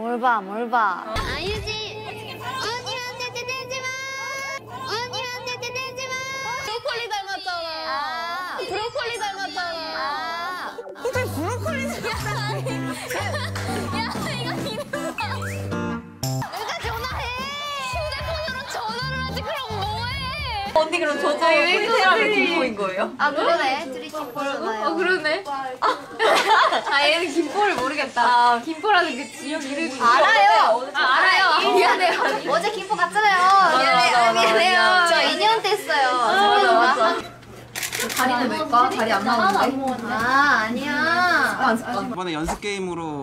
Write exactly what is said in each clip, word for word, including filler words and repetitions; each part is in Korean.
뭘 봐, 뭘 봐. 아유진 언니한테 대대지 마. 언니한테 대대지 마. 브로콜리 닮았잖아. 아, 브로콜리 닮았잖아. 아, 어떻게 브로콜리 닮았어? 야, 이거 이름 봐. 누가 전화해? 휴대폰으로 전화를 하지. 그럼 뭐해? 언니 그럼 저도 혜태랑 김포인 거예요? 아 그러네. 둘이 김포잖아요. 어 그러네. 아 얘는 김포를 모르겠다. 아. 김포라는 그 지역 이름이 알아요. 아 알아요. 미안해요. 어제 김포 갔잖아요. 미안해요. 맞아, 미안해요. 맞아. 저 이 년 됐어요. 다리는 왜까? 다리 안 나오는데? 아 아니야. 이번에 연습 게임으로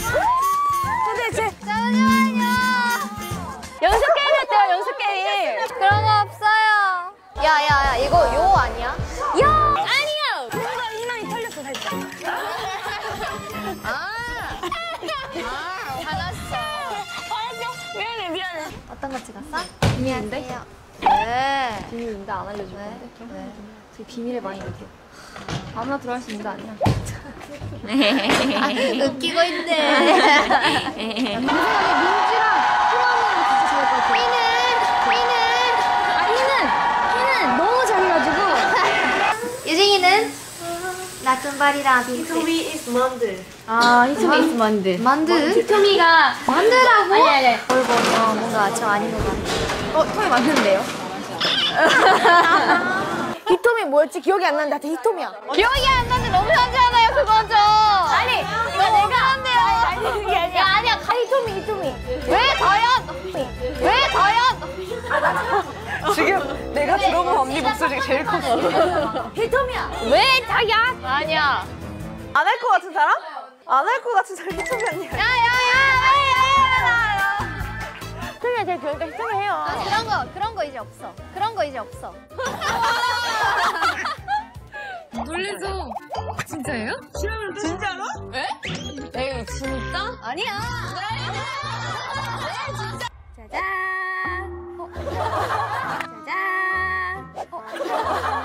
잠시만요. 연습 게임 했대요. 연습 게임. 그런 거 없어요. 야야야 이거 요 아니야? 야 아니요. 뭔가 희망이 털렸어 살짝. 아. 아 화났어. 미안해 미안해. 어떤 거 찍었어? 비밀인데? 네. 비밀인데 안 알려줄 네. 건데? 네. 제 비밀의 방이거든. 아무나 들어갈 수 있는 거 아니야. 아, 웃기고 있네. 민지랑 희망이는 진짜 좋을 것 같아. 휘는 휘는 아 희는! 희는 너무 잘해가지고. 유진이는 나쁜발이랑 비슷해. 히토미 is 만두. 아 히토미 is 만두. 만두? 히토미가 만두라고? 아니 아니. 얼굴 어, 뭔가 저 아닌 것 같아. 어 토미 맞는데요? 히토미 뭐였지? 기억이 안 나는데 하여튼 히토미야. 기억이 안 나는데 너무 현지하나요 그건 좀. 아니 이거 내가 한대요. 아니 그게 아니야. 야 아니야 가- 히토미 히토미. 왜 다현? 왜 다현? 지금 내가 들어본 언니 목소리가 제일 컸어. 히토미야. 왜 다현? 아니야. 안 할 것 같은 사람? 안 할 것 같은 사람 히토미 언니야. 야야야야야야. 히토미가 제일 좋으니까 히토미 해요. 아, 그런 거 그런 거 이제 없어. 그런 거 이제 없어. 놀래서. 진짜예요? 진짜로? 에이 진짜? 아니야. 짜잔. 어. 짜잔. 어.